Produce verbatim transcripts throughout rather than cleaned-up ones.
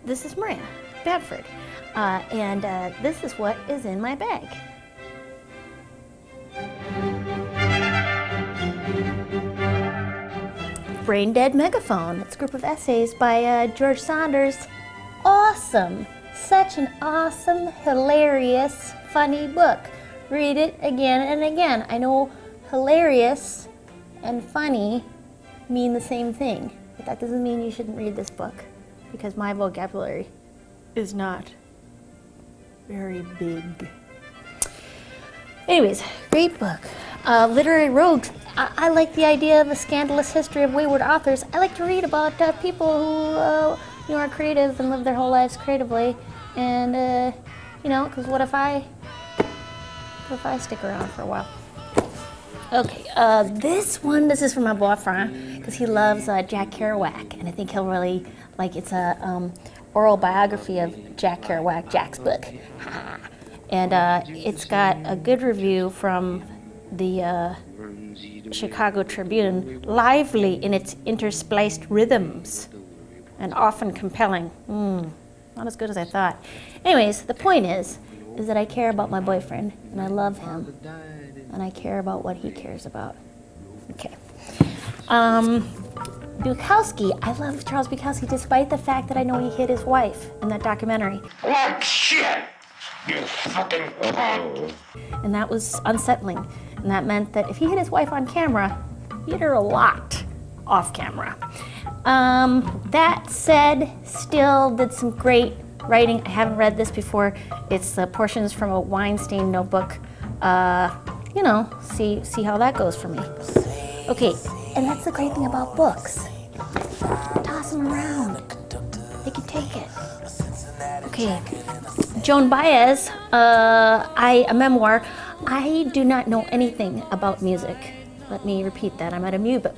this is Maria Bamford, uh, and uh, this is what is in my bag. Brain Dead Megaphone. It's a group of essays by uh, George Saunders. Awesome. Such an awesome, hilarious, funny book. Read it again and again. I know hilarious and funny mean the same thing, but that doesn't mean you shouldn't read this book, because my vocabulary is not very big. Anyways, great book. Uh, Literary Rogues. I, I like the idea of a scandalous history of wayward authors. I like to read about uh, people who uh, you know, are creative and live their whole lives creatively. And, uh, you know, because what if I, what if I stick around for a while? Okay, uh, this one, this is from my boyfriend, because he loves uh, Jack Kerouac, and I think he'll really like, it's a um, oral biography of Jack Kerouac, Jack's book. And uh, it's got a good review from the uh, Chicago Tribune, lively in its interspliced rhythms and often compelling. Mm, not as good as I thought. Anyways, the point is, is that I care about my boyfriend, and I love him, and I care about what he cares about. Okay. Um, Bukowski, I love Charles Bukowski, despite the fact that I know he hit his wife in that documentary. What shit, you fucking cunt. And that was unsettling. And that meant that if he hit his wife on camera, he hit her a lot off camera. Um, that said, still did some great writing. I haven't read this before. It's the portions from a Weinstein notebook. Uh, you know, see, see how that goes for me. Okay, and that's the great thing about books. Toss them around. They can take it. Okay, Joan Baez, uh, I, a memoir. I do not know anything about music. Let me repeat that. I'm at amoeba.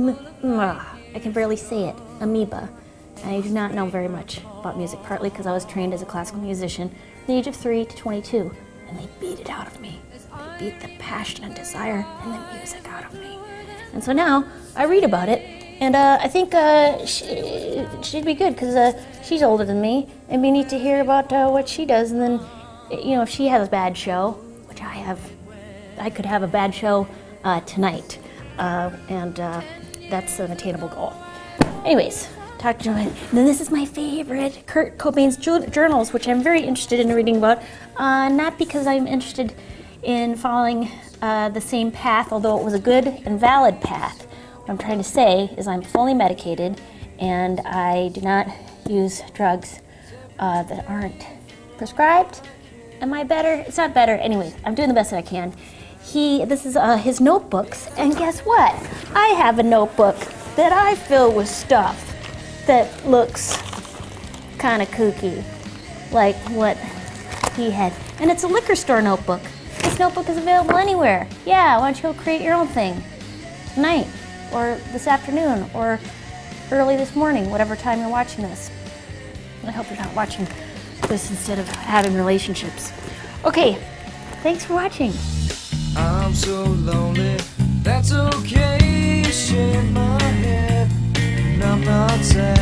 I can barely say it. Amoeba. I do not know very much about music, partly because I was trained as a classical musician from the age of three to twenty-two, and they beat it out of me. They beat the passion and desire and the music out of me. And so now I read about it, and uh, I think uh, she, she'd be good, because uh, she's older than me, and we need to hear about uh, what she does, and then, you know, if she has a bad show, which I have, I could have a bad show uh, tonight, uh, and uh, that's an attainable goal. Anyways, talk to Joanne. And then this is my favorite, Kurt Cobain's journals, which I'm very interested in reading about, uh, not because I'm interested in following uh, the same path, although it was a good and valid path. What I'm trying to say is I'm fully medicated, and I do not use drugs uh, that aren't prescribed. Am I better? It's not better. Anyways, I'm doing the best that I can. He, this is uh, his notebooks, and guess what? I have a notebook that I fill with stuff that looks kind of kooky, like what he had. And it's a liquor store notebook. This notebook is available anywhere. Yeah, why don't you go create your own thing tonight, or this afternoon, or early this morning, whatever time you're watching this. I hope you're not watching this instead of having relationships. Okay, thanks for watching. I'm so lonely, that's okay, shake my head, and I'm not sad.